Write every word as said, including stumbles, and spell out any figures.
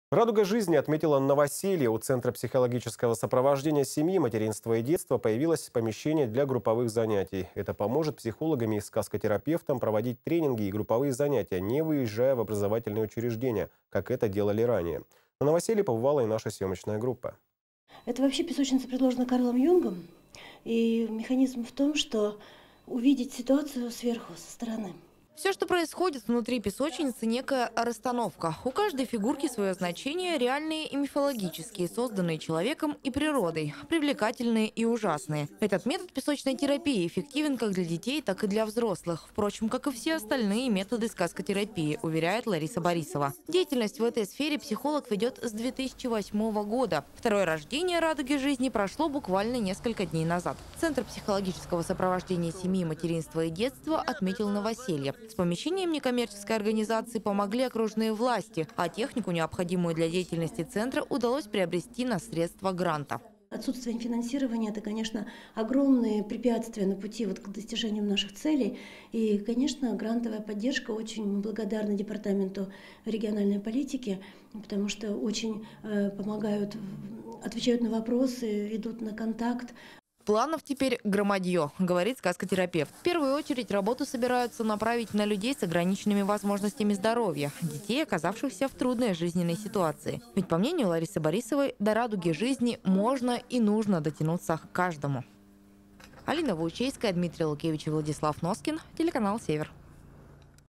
«Радуга жизни» отметила новоселье. У Центра психологического сопровождения семьи, материнства и детства появилось помещение для групповых занятий. Это поможет психологам и сказкотерапевтам проводить тренинги и групповые занятия, не выезжая в образовательные учреждения, как это делали ранее. На новоселье побывала и наша съемочная группа. Это вообще песочница предложена Карлом Юнгом. И механизм в том, что увидеть ситуацию сверху, со стороны. Все, что происходит внутри песочницы, некая расстановка. У каждой фигурки свое значение, реальные и мифологические, созданные человеком и природой, привлекательные и ужасные. Этот метод песочной терапии эффективен как для детей, так и для взрослых. Впрочем, как и все остальные методы сказкотерапии, уверяет Лариса Борисова. Деятельность в этой сфере психолог ведет с две тысячи восьмого года. Второе рождение «Радуги жизни» прошло буквально несколько дней назад. Центр психологического сопровождения семьи, материнства и детства отметил новоселье. С помещением некоммерческой организации помогли окружные власти, а технику, необходимую для деятельности центра, удалось приобрести на средства гранта. Отсутствие финансирования – это, конечно, огромные препятствия на пути вот к достижению наших целей. И, конечно, грантовая поддержка. Очень мы благодарны Департаменту региональной политики, потому что очень э, помогают, отвечают на вопросы, идут на контакт. Планов теперь громадье, говорит сказкотерапевт. В первую очередь работу собираются направить на людей с ограниченными возможностями здоровья, детей, оказавшихся в трудной жизненной ситуации. Ведь, по мнению Ларисы Борисовой, до радуги жизни можно и нужно дотянуться к каждому. Алина Ваучейская, Дмитрий Лукевич и Владислав Носкин, телеканал «Север».